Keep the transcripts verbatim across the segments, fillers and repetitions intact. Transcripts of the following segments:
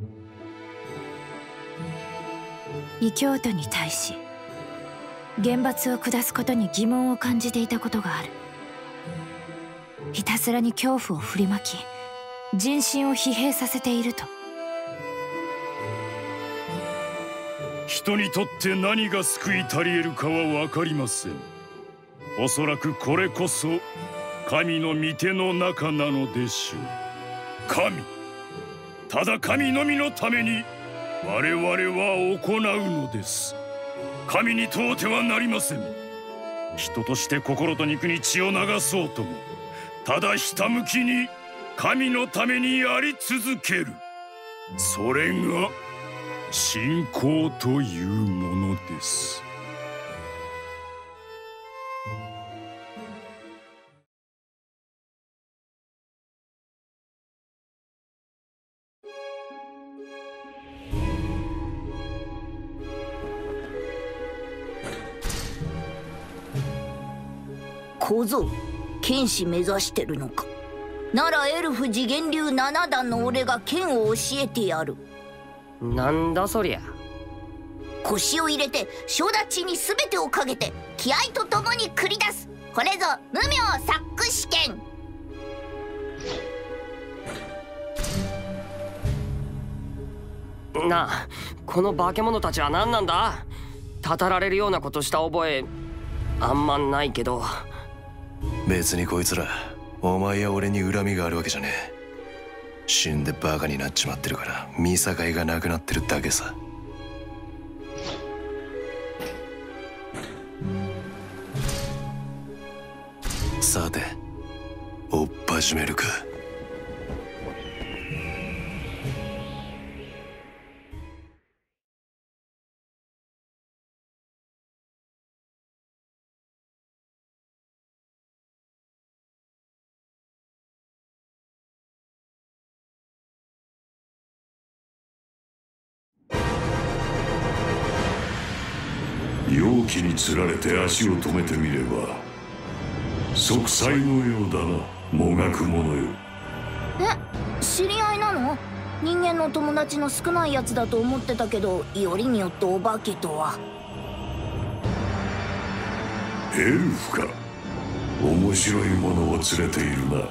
異教徒に対し厳罰を下すことに疑問を感じていたことがある。ひたすらに恐怖を振りまき人心を疲弊させていると。 人にとって何が救い足り得るかは分かりません。おそらくこれこそ神の御手の中なのでしょう。神、ただ神のみのために我々は行うのです。神に問うてはなりません。人として心と肉に血を流そうとも、ただひたむきに神のためにやり続ける。それが信仰というものです。 小僧、剣士目指してるのか。ならエルフ次元流なな段の俺が剣を教えてやる。 なんだそりゃ。 腰を入れて正立ちに全てをかけて気合とともに繰り出す。これぞ無名サック試験。 なあ、この化け物たちは何なんだ。たたられるようなことした覚えあんまないけど。 別にこいつらお前や俺に恨みがあるわけじゃねえ。死んでバカになっちまってるから見境がなくなってるだけさ。さて追っ始めるか。 容器につられて足を止めてみれば息災のようだな、もがく者よ。 え、知り合いなの？人間の友達の少ないやつだと思ってたけど、よりによってお化けとは。 エルフか。面白いものを連れているな。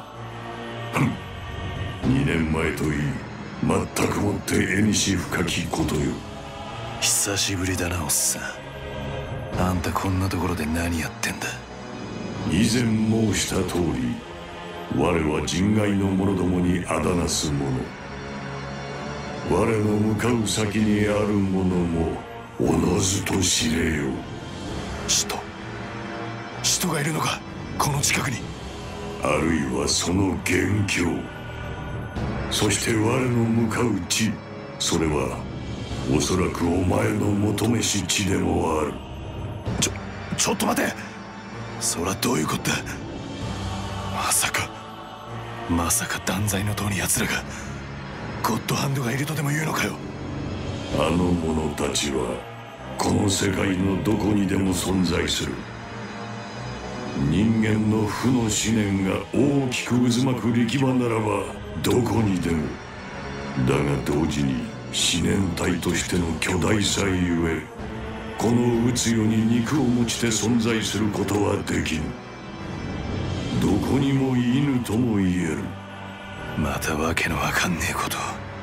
にねんまえといい、全くもって絵にし深きことよ。 久しぶりだなおっさん。あんたこんなところで何やってんだ。 以前申した通り、我は人外の者どもにあだなす者。我の向かう先にあるものもおのずと知れよ。 使徒使徒がいるのか、この近くに。 あるいはその元凶。そして我の向かう地、それはおそらくお前の求めし地でもある。 ちょちょっと待て。そらどういうことだ。まさかまさか断罪の塔に奴らがゴッドハンドがいるとでも言うのかよ。 あの者たちはこの世界のどこにでも存在する。人間の負の思念が大きく渦巻く力場ならばどこにでも。だが同時に思念体としての巨大さゆえ、この宇宙に肉を持ちて存在することはできぬ。どこにもいぬとも言える。 またわけのわかんねえこと。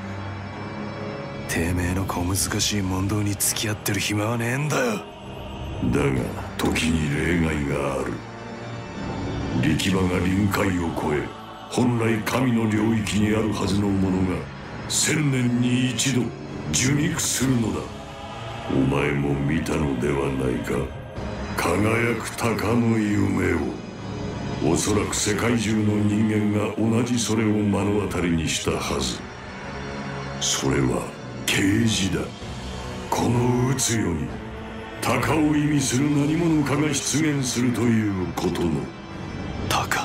てめえの小難しい問答に付き合ってる暇はねえんだよ。 だが時に例外がある。力場が臨界を超え、本来神の領域にあるはずのものが千年に一度受肉するのだ。お前も見たのではないか。輝く鷹の夢を。おそらく世界中の人間が同じそれを目の当たりにしたはず。それは啓示だ。この宇宙に鷹を意味する何者かが出現するということの。 鷹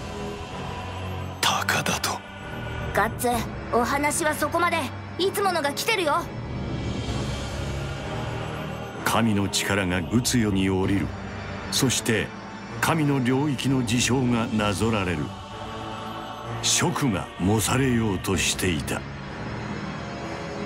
鷹だと。 ガッツ、お話はそこまで。いつものが来てるよ。 神の力が宇宙に降りる。そして神の領域の事象がなぞられる。職が模されようとしていた。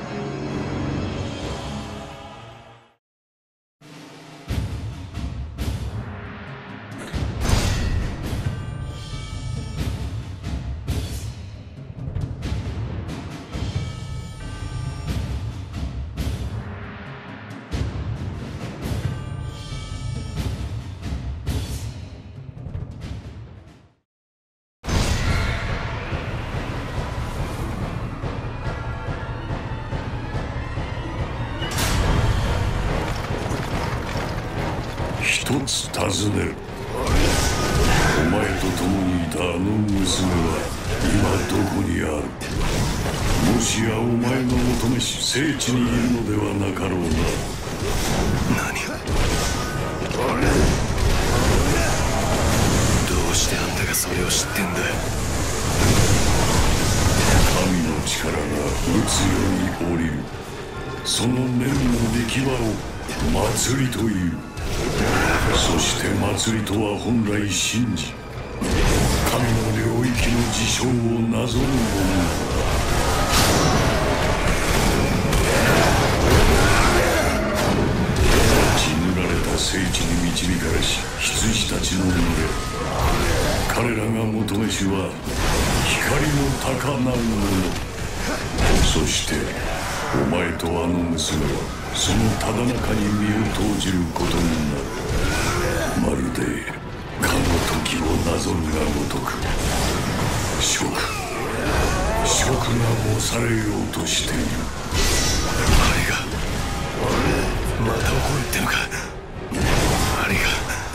つ尋ねる。お前と共にいたあの娘は今どこにある？もしやお前の求めし聖地にいるのではなかろうな。 何？どうしてあんたがそれを知ってんだ？ 神の力が打つように降りる。その念の出来場を祭りという。そして祭りとは本来神事、神の領域の事象をなぞるもの。血塗られた聖地に導かれし羊たちの群れ。彼らが求めしは光の高鳴るもの。そしてお前とあの娘はそのただ中に身を投じることになる。まるでかの時をなぞるがごとく諸悪諸悪が申されようとしている。 あれがまた起こるってのか。あれが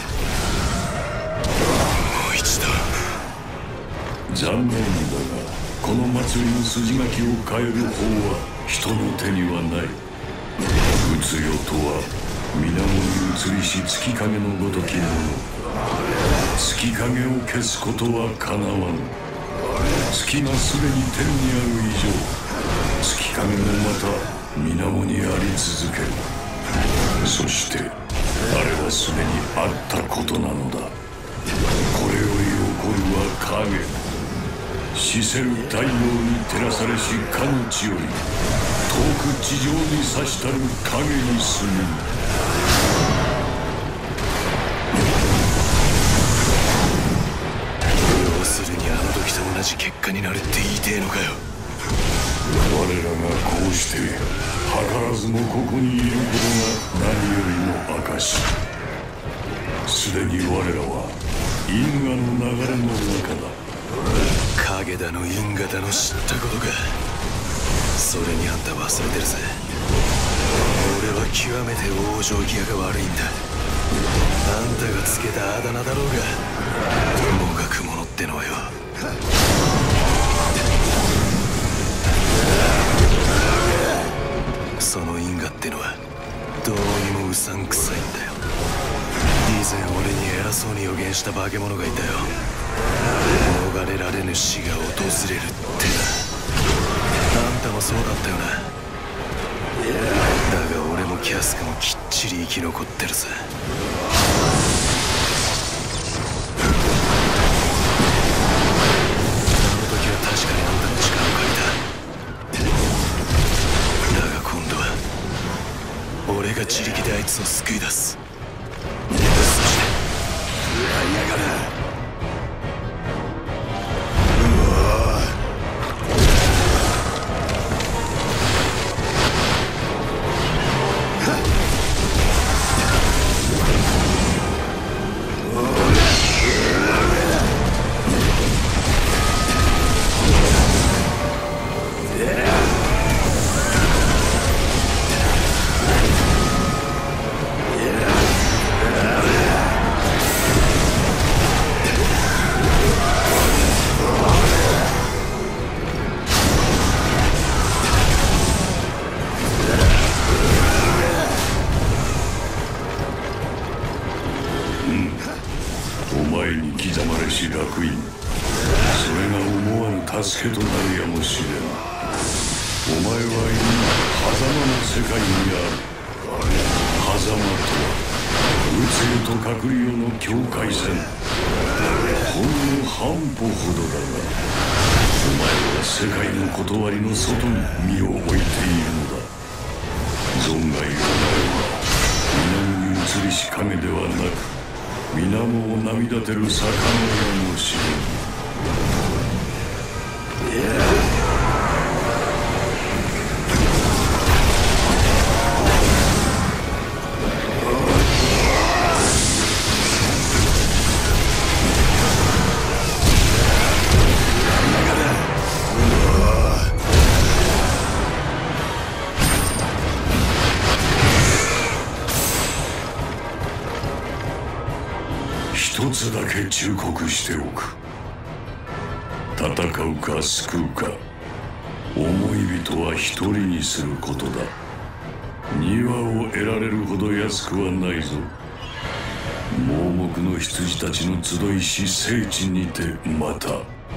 もう一度。 残念だがこの祭りの筋書きを変える方は人の手にはない。宇津よとは水面に映りし月影のごときもの。月影を消すことはかなわぬ。月がすでに天にある以上、月影もまた水面にあり続ける。そしてあれはすでにあったことなのだ。これより起こるは影。死せる太陽に照らされしかの地より遠く地上に差したる影に過ぎぬ。 要するにあの時と同じ結果になるって言いてえのかよ。 我らがこうして図らずもここにいることが何よりの証。すでに我らは因果の流れの中だ。 影だの因果だの知ったことか。それにあんた忘れてるぜ。俺は極めて往生際が悪いんだ。あんたがつけたあだ名だろうがもがくものってのはよ。その因果ってのはどうにもうさんくさいんだよ。以前俺に偉そうに予言した化け物がいたよ。逃れられぬ死が訪れるってな。あんたもそうだったよな。だが俺もキャスクもきっちり生き残ってるぜ。あの時は確かにあんたの力を借りた。だが今度は俺が自力であいつを救い出す。そして舞い上がる。助けとなるやもしれん。お前は今狭間の世界にある。狭間とは宇宙と隔離世の境界線。ほんの半歩ほどだがお前は世界の断りの外に身を置いているのだ。存外お前は水面に映りし影ではなく水面を波立てる魚やもしれん。 つだけ忠告しておく。戦うか救うか、思い人は一人にすることだ。庭を得られるほど安くはないぞ。盲目の羊たちの集いし聖地にてまた。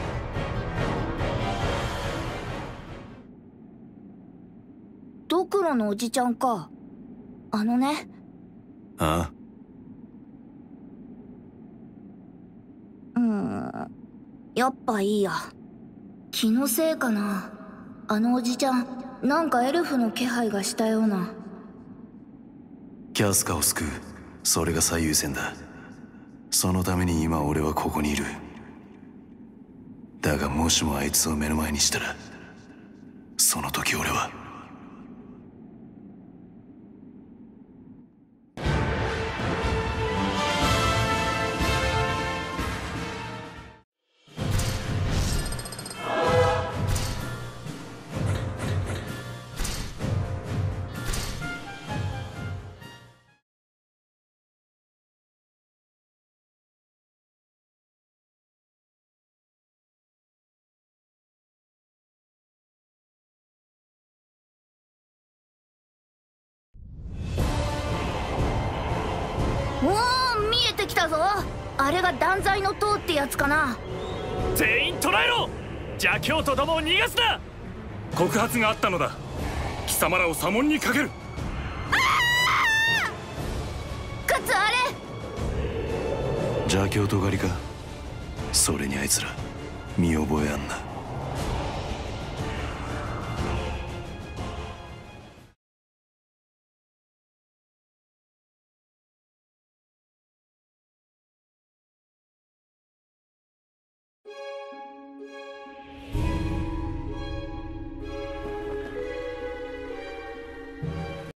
ドクロのおじちゃんか。あのね。 ああ。 うーん、やっぱいいや。気のせいかな。あのおじちゃん、なんかエルフの気配がしたような。 キャスカを救う、それが最優先だ。そのために今俺はここにいる。だがもしもあいつを目の前にしたら、その時俺はおー、見えてきたぞ。あれが断罪の塔ってやつかな。 全員捕らえろ。邪教徒どもを逃がすな。告発があったのだ。貴様らを左門にかける。 かつあれ邪教徒狩りか。それにあいつら見覚えあんな。